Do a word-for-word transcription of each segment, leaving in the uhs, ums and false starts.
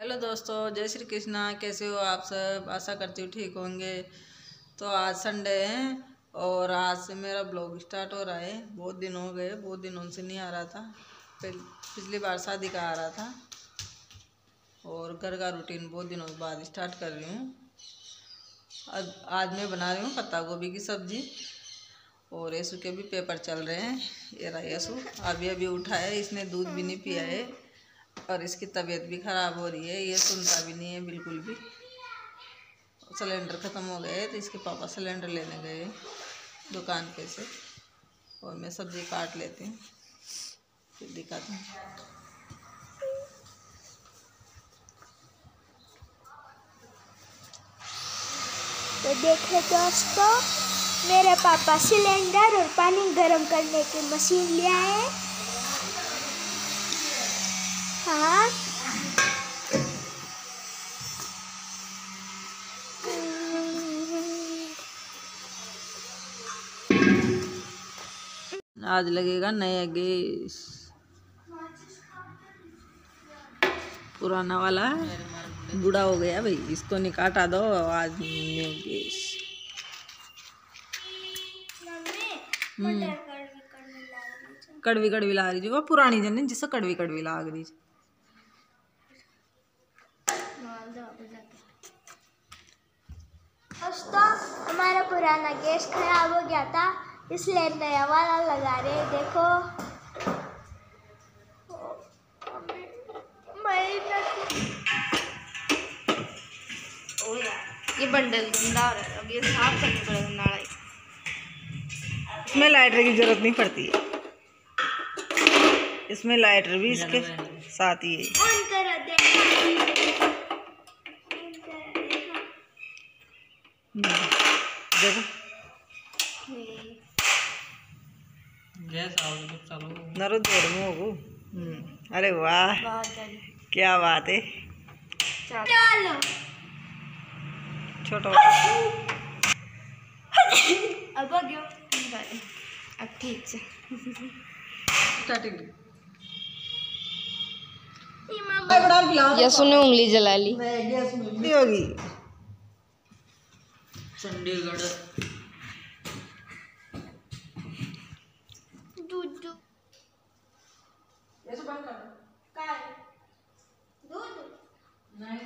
Hello दोस्तों, जय श्री कृष्णा। कैसे हो आप सब? आशा करती हूँ ठीक होंगे। तो आज संडे है और आज से मेरा ब्लॉग स्टार्ट हो रहा है। बहुत दिन हो गए, बहुत दिन उनसे नहीं आ रहा था। पिछली बार शादी का आ रहा था और घर का रूटीन बहुत दिनों के बाद स्टार्ट कर रही हूँ। आज आज मैं बना रही हूँ पत्ता गोभी की सब्जी और यशु के भी पेपर चल रहे हैं। ये रहा यशु, अभी अभी उठा है, इसने दूध भी नहीं पिया है और इसकी तबीयत भी ख़राब हो रही है। ये सुनता भी नहीं है बिल्कुल भी। सिलेंडर ख़त्म हो गए तो इसके पापा सिलेंडर लेने गए दुकान पे से और मैं सब्ज़ी काट लेती हूँ, फिर दिखाती हूँ। तो देखे दोस्तों, मेरे पापा सिलेंडर और पानी गर्म करने की मशीन ले आए हैं। हाँ, आज लगेगा नया गैस, पुराना वाला बूढ़ा हो गया भाई, इसको निकाटा दो। आज न्यू गैस। कड़वी कड़वी लाग रही, वो पुरानी जन जिससे कड़वी कड़वी लाग रही। दोस्तों, हमारा पुराना गैस खराब हो गया था, इसलिए नया वाला लगा रहे हैं। देखो, ओ यार, ये बंडल गंदा हो रहा है, अब ये साफ करने पड़ेगा नाला। इसमें लाइटर की जरूरत नहीं पड़ती है, इसमें लाइटर भी इसके साथ ही है। ऑन करो, देखो देखो गैस नरो जोर में होगो। अरे वाह, क्या बात है। चलो छोटा अब आ गयो, अब ठीक से यसु ने उंगली जला ली। होगी चंडीगढ़ दूध दूध नहीं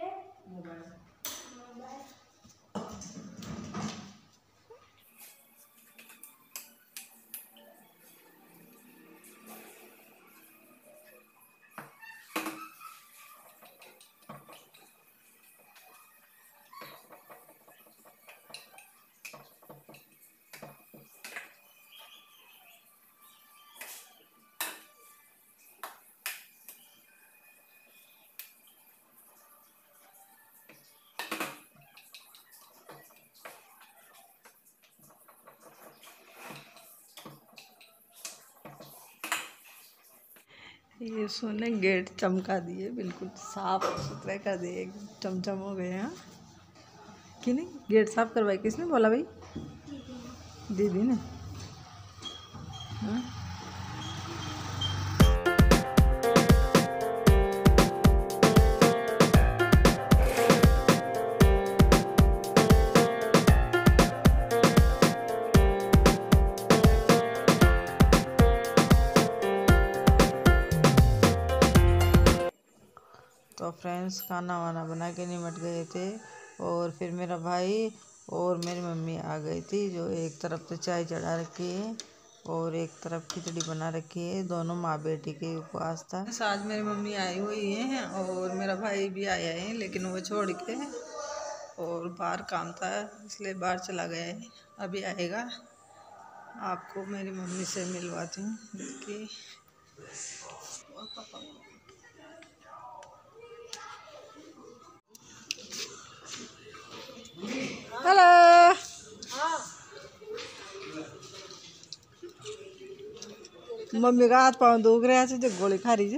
ये सोने गेट चमका दिए, बिल्कुल साफ सुथरे कर दिए, चमचम हो गए हैं कि नहीं। गेट साफ करवाई किसने बोला भाई? दीदी ने। हाँ? तो फ्रेंड्स, खाना वाना बना के निमट गए थे और फिर मेरा भाई और मेरी मम्मी आ गई थी, जो एक तरफ तो चाय चढ़ा रखी है और एक तरफ खिचड़ी बना रखी है। दोनों माँ बेटी के उपवास था। आज मेरी मम्मी आई हुई है और मेरा भाई भी आया है, लेकिन वो छोड़ के और बाहर काम था इसलिए बाहर चला गया है। अभी आएगा, आपको मेरी मम्मी से मिलवाती हूँ। देखिए हेलो। मम्मी का हाथ पाँव दुख रहा है, जो गोली खा रही है।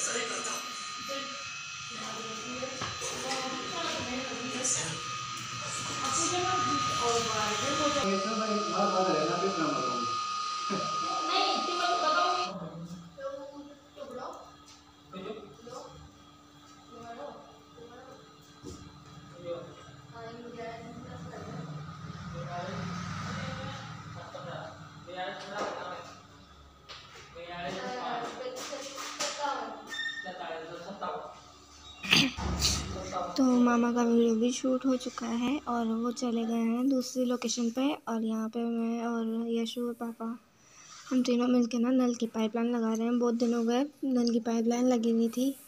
तो मामा का वीडियो भी शूट हो चुका है और वो चले गए हैं दूसरी लोकेशन पे। और यहाँ पे मैं और यशु और पापा हम तीनों मिलके ना नल की पाइपलाइन लगा रहे हैं। बहुत दिन हो गए नल की पाइपलाइन लगी हुई थी,